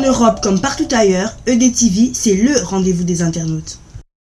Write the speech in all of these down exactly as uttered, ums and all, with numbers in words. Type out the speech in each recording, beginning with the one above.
Europe comme partout ailleurs, E D T V, c'est le rendez-vous des internautes.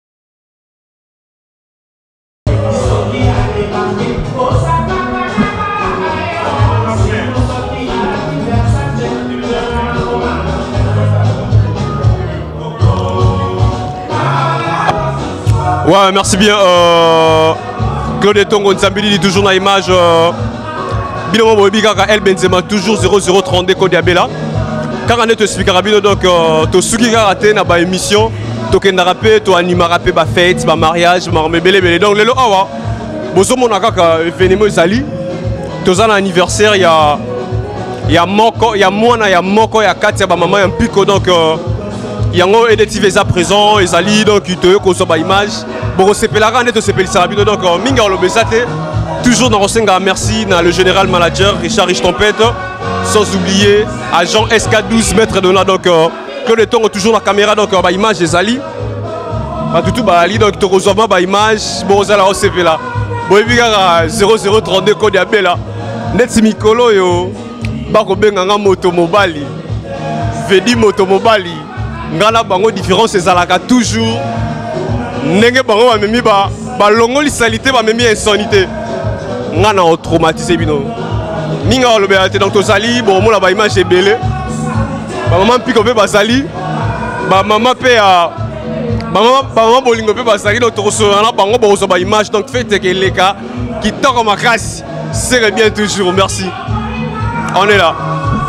Ouais, merci bien. Euh, Claude Tongo Nzambili dit toujours dans l'image. Euh, Bilan Bobika El Benzema toujours zéro zéro trente-deux code Abela. Quand on est te expliquer Rabino donc to suki karaté na ba émission, to kenda rapé, to anima rapé ba fête, ba mariage, ba mebele bele. Donc lelo awa. Bozo mona kaka événement ezali. To za na anniversaire ya ya moko, ya mwana ya moko ya kati ya ba maman ya mpiko donc euh, yango E D T V est à présent, ils allient donc ils te qu'on soit ba image. Bon c'est pelaka on est to c'est pelisa Rabino donc minga olobezate. Toujours dans Rosenga, merci dans le général manager Richard Richtempête, sans oublier agent S K douze maître de là donc euh, que le temps toujours la caméra donc euh, bah image des Ali. Bah tout tout bah Ali donc heureusement bah image bon ça là O C P là. Bon et puis zéro zéro trente-deux code ya bela. Net mikolo yo ba ko benga nga moto mobali. Vedi moto mobali. Ngala bango différence ezalaka toujours. Ndenge bango ba memi ba ba longo lisalité ba memi insanité. On a traumatisé bino. Ninga olobéate donc tozali bon mona ba image ebele. Ba maman piko pe bazali. Ba maman pe a ba maman ba maman bolingo pe bazali donc toso na bango bozo ba image donc faites que les gars qui toko makasi. C'est bien toujours merci. On est là.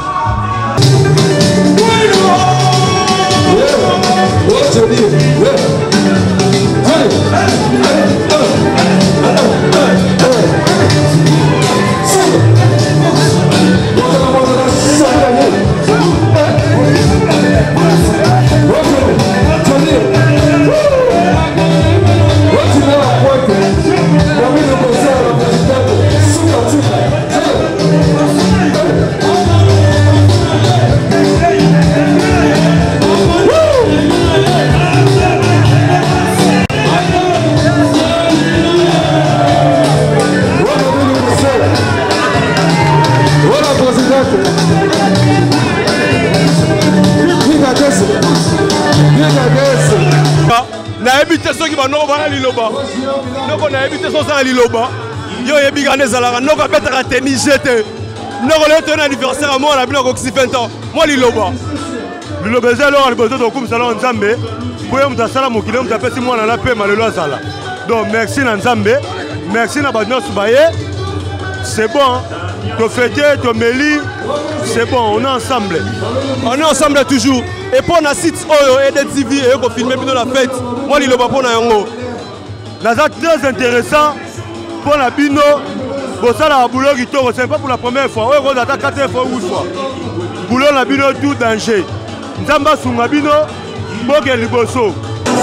Na habité ceux qui vont non va liloba. Donc on a habité ceux qui liloba. Yo yebi gane zalaka no ka betaka tennis jeté. No ko le ton anniversaire à moi la bino ko vingt ans. Moi liloba. Liloba za lo alboto to kum salon Nzambe. Boye mta sala mokile mta pesi mwana na pe malelo azala. Donc merci na Nzambe. Merci na badno subaye. C'est bon. To fêter, to meli. C'est bon, on est ensemble. On est ensemble toujours. Et pour la site Oyo et des T V et qu'on filme bien la fête. Moi il le pas pour na yango. C'est très intéressant pour la bino. Pour ça la boulot qui tombe, c'est pas pour la première fois. Ouais, on attaque quatre fois ou huit fois. Boulot la bino tout danger. Nzamba sunga bino, boke liboso.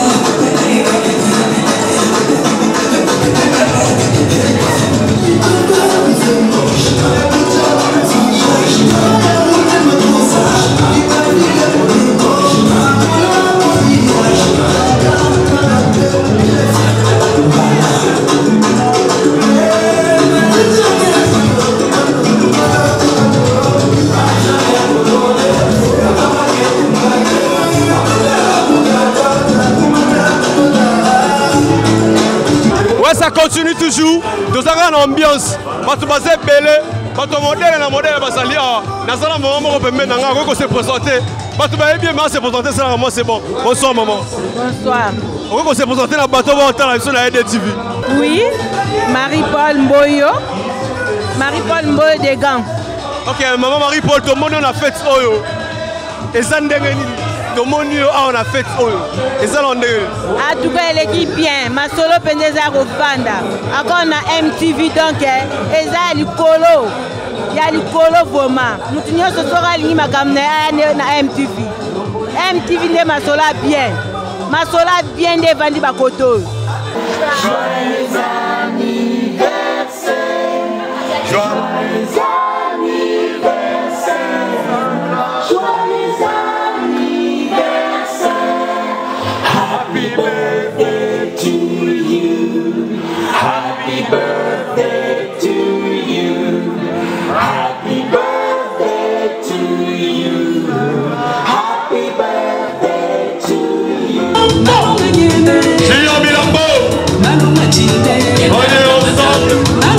Ouais, ça continue toujours. Dans une ambiance. Quand tu vas belé, quand tu modèle la modèle va salir. Dans un moment on peut maintenant on se présenter. Quand tu vas bien se présenter ça moi c'est bon. Bonsoir maman. Bonsoir. On va se présenter la bateau va entendre la sur la E D T V. Oui. Marie-Paul Mboyo. Marie-Paul Mboyo des Gants. OK, maman Marie-Paul, tout le monde on a fait oyo. Et ça ndengeni. Tout le monde on a fait oyo. Et ça on est. En tout cas, l'équipe bien. Ma solo pendeza Rwanda. Encore on a M T V donc et ça le colo. Il y a le colo vraiment. Nous tenons ce soir à l'île Magamne na M T V. M T V ne ma solo bien. Ma solo bien de vandi bakoto. Joyeux anniversaire. Joyeux anniversaire. Joyeux anniversaire. Happy birthday to you. Happy birthday to you. Happy birthday to you. Happy Géant Bilambo. On est ensemble.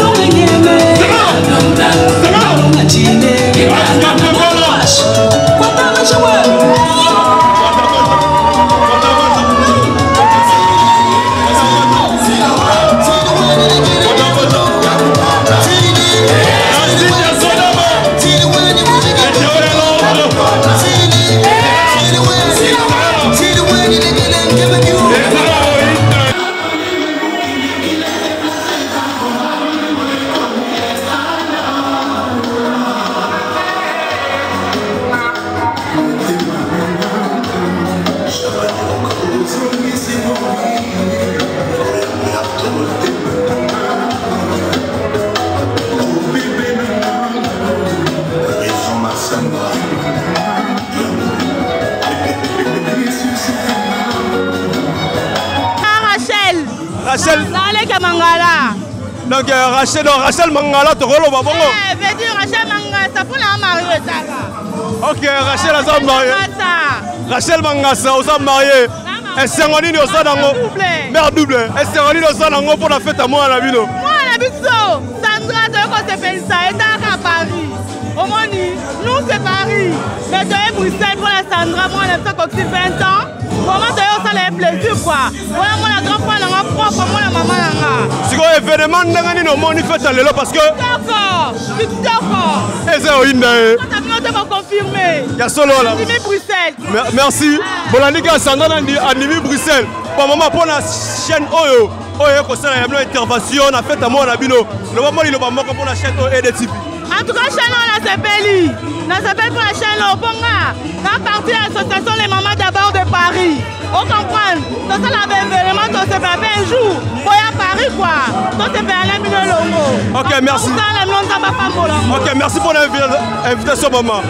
Rachel Mangala. Donc Rachel, non, Rachel Mangala, tu roules au babongo. Eh, veux dire Rachel Mangala, ça pour la mariée ça. Ok, Rachel a marié. Rachel Mangasa, on s'est marié. Et c'est un nid au Sanango. Mère double. Et c'est un nid au Sanango pour la fête à moi à la ville. Moi à la ville, Sandra, de quoi c'est fait ça? Et à Paris. Au Moni, nous c'est Paris. Mais tu es Bruxelles pour la Sandra, moi on a fait comme vingt ans. Comment tu as ça les plaisir quoi? Voilà moi la grand-mère la propre, moi la maman la. C'est quoi événement n'engagez nos moni fête à l'élo parce que. D'accord, d'accord. Et c'est au Inde. Quand tu as bien confirmé. Il y a solo là. Animi Bruxelles. Merci. Bon la Ligue Sandra Animi Bruxelles. Pour maman pour la chaîne Oyo. Oyo comme ça il y a une intervention on a fait à moi la bino. Le moment il va manquer pour la chaîne O E D T V. En tout cas, chaîne on s'appelle, on s'appelle pour la chaîne Obonga. Dans partie de l'association Les Mamans d'abord de Paris. On comprend. Donc ça l'avait vraiment, on s'est fait un jour. Pour à Paris quoi. Donc c'est fait un million longo. Ok, merci. Ok, merci pour l'invitation maman.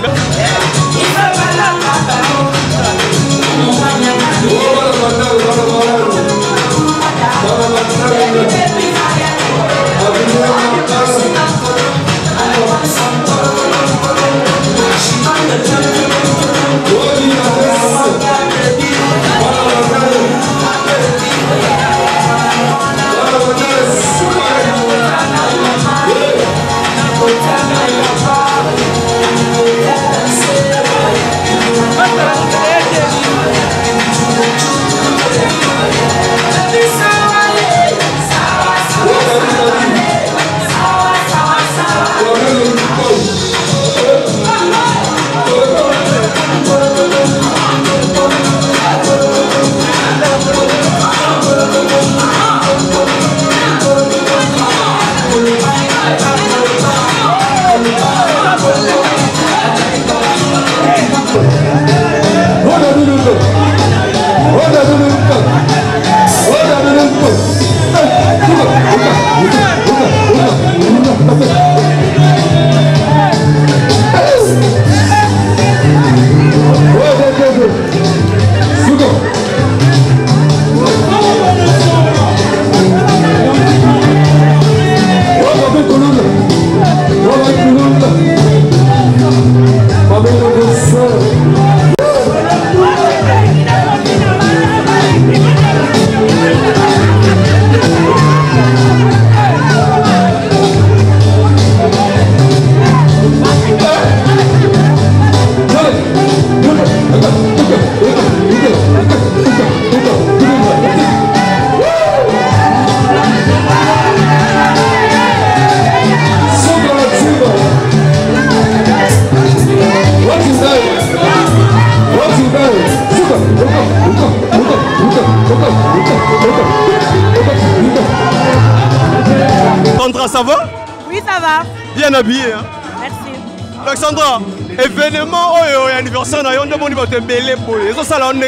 Sandra, ça va? Oui, ça va. Bien habillé. Hein? Merci. Donc Sandra, événement oh, anniversaire, on demande de te mêler pour les autres salons.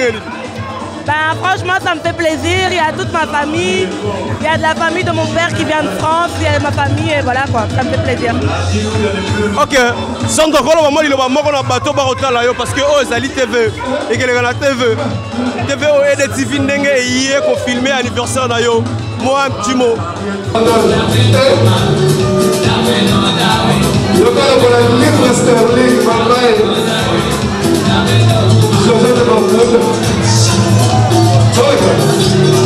Ben, franchement, ça me fait plaisir. Il y a toute ma famille. Il y a de la famille de mon père qui vient de France. Il y a ma famille et voilà quoi. Ça me fait plaisir. Ok. Sandra, quand on a dit que on a bateau parce que oh, Zali T V et que les gens T V, T V O E D T V n'engagent hier qu'on filmait anniversaire d'ailleurs. Moi un petit mot. José de Barbuda.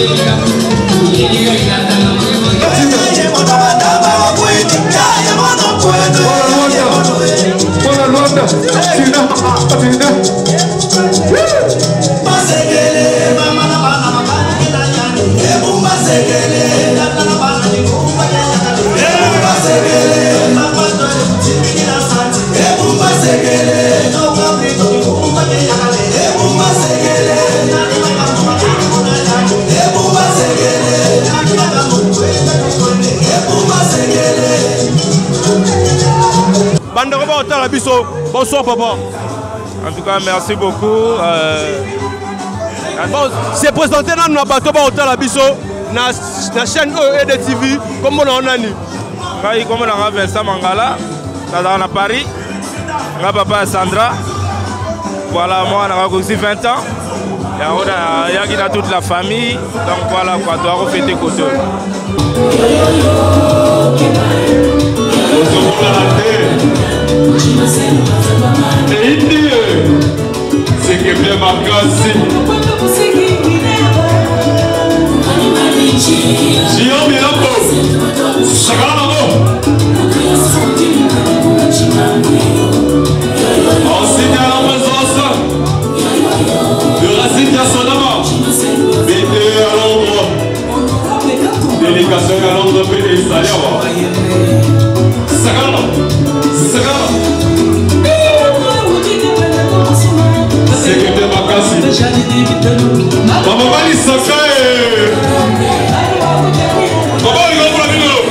Bonsoir papa. En tout cas, merci beaucoup. Euh... Bon, c'est présenté dans le bateau dans la biso, na la chaîne E D T V, comme on a dit. Comme on a Vincent Mangala, dans Paris. Mon papa Sandra. Voilà, moi on a aussi vingt ans. Il y a, il y a toute la famille. Donc voilà, quoi, on doit refêter Koto. Et il dit, c'est que bien ma casse. J'ai envie d'un peu. Ça va là-bas. En signant la présence de Racine Yassonama. Mettez à l'ombre. Délégation à l'ombre de Pété Saliawa. Ça va là. Ça va là. Sécurité Makassi. Maman Mali Sakae. Maman il va pour la vidéo.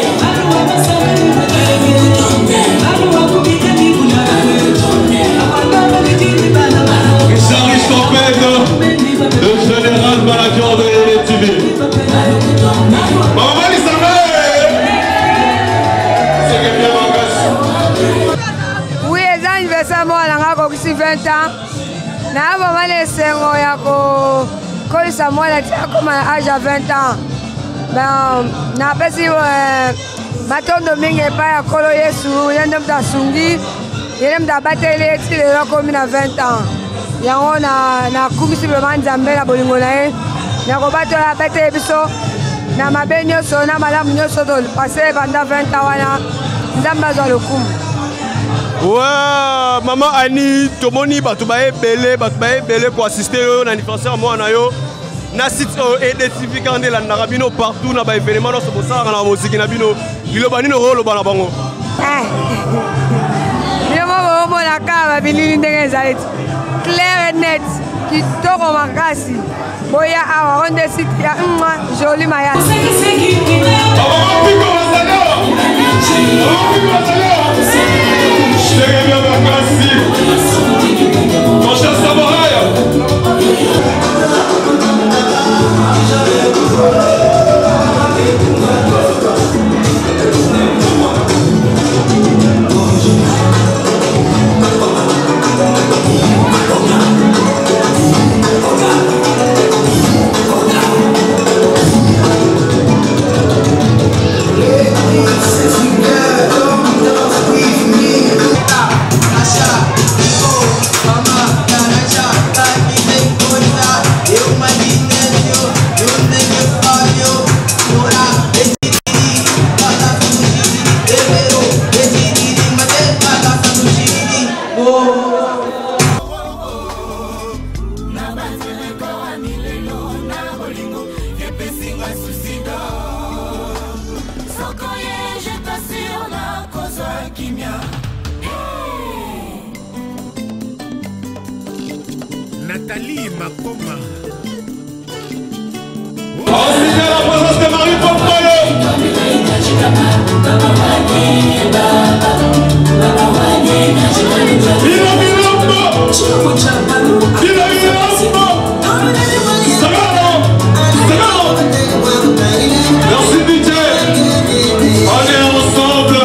Richard Rich Tempête, le général manager de E D T V. Maman Mali Sakae. Sécurité Makassi. Oui, les anniversaires, moi, on a eu vingt ans. Na maman les sengo ya ko ko sa moi la tia comme à âge à vingt ans. Ben na pesi matondo mingi pa ya kolo Yesu yendem ta sungi yendem ta batele ti le comme na vingt ans. Yango na na kumisi vraiment Nzambe na bolingo na ye. Na ko batola batele biso na mabenyo so na malamu nyoso do passer pendant vingt ans wana Nzambe azwa lokumu. Ouais, maman Annie, Tomoni, Batoubaye, Belé, Batoubaye, Belé pour assister à l'anniversaire moi na yo. Na site E D T V quand la narabino partout na ba événement no so ça na musique na bino. Lilo bani no rolo bana bango. Eh. Yo mo mo la kaba bilili ndenge zaiti. Clair et net, qui toko makasi. Boya awa on site ya mwa joli maya. Chega minha vacancia, mostra essa barraia. Nathalie Makoma. On signale la présence de Marie Pompolo. Bila Bilombo. Bila Bilombo. Sagano. Sagano. Merci D J. On est ensemble.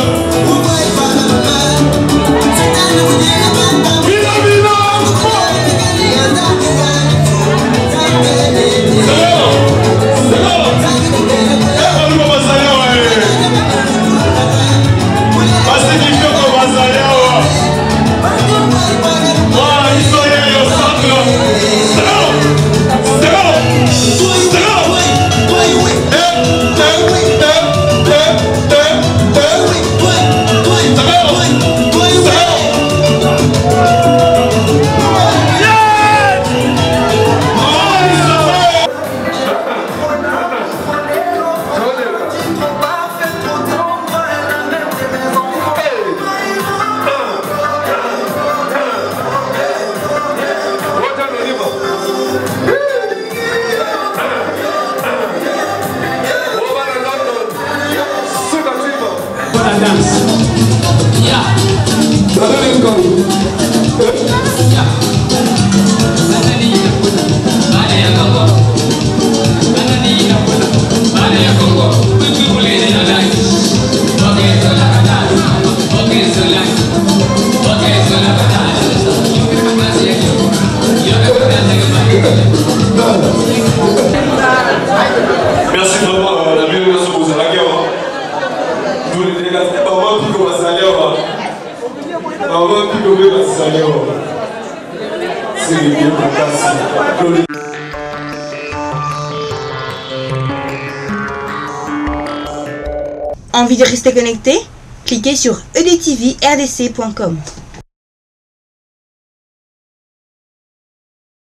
Bila Bilombo. Pacifique comme Bazalewa. Moi, ils sont là au centre. Envie de rester connecté? Cliquez sur e d t v r d c point com.